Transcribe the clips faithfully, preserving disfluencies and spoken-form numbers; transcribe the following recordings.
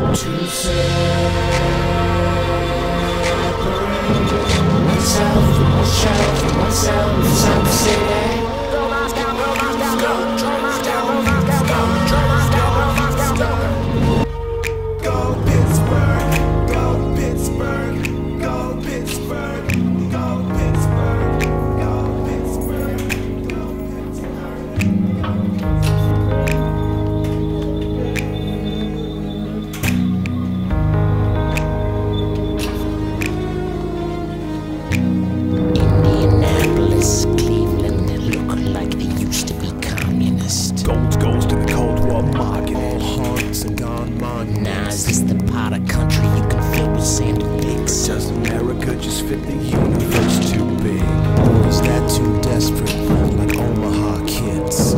to separate oneself from oneself from oneself inside the city. Go Moscow, go Moscow, go Moscow, go Moscow, go Moscow, go Moscow, go. Go Pittsburgh, go Pittsburgh, go Pittsburgh, go Pittsburgh, go Pittsburgh, go Indianapolis, Cleveland, they look like they used to be communist. Gold goes to the Cold War market. All haunts and gone monuments. Now is this the part of country you can fill with sandy dicks? Does America just fit the universe too big? Or is that too desperate, like Omaha kids?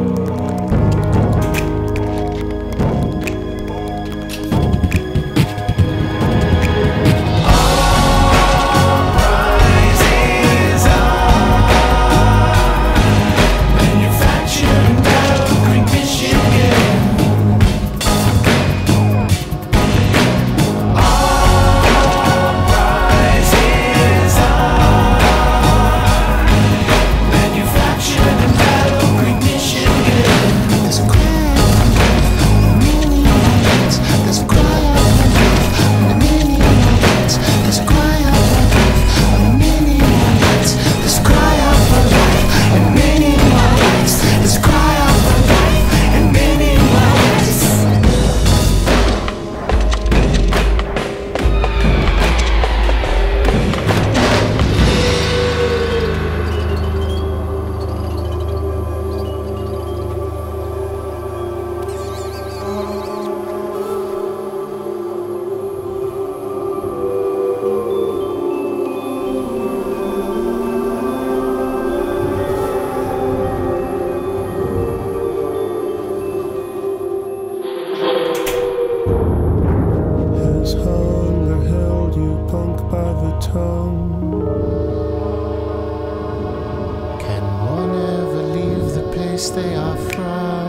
They are from.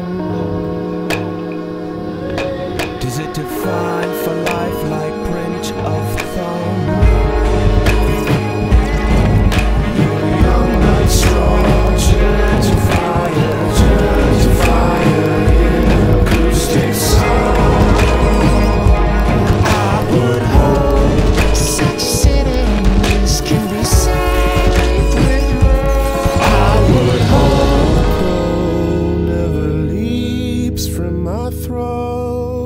Does it define for life like print of thumb? young but strong, turn to fire, turn to fire in acoustic song. I would hope Such cities can be saved with love. I would hope Never leaps from my throat.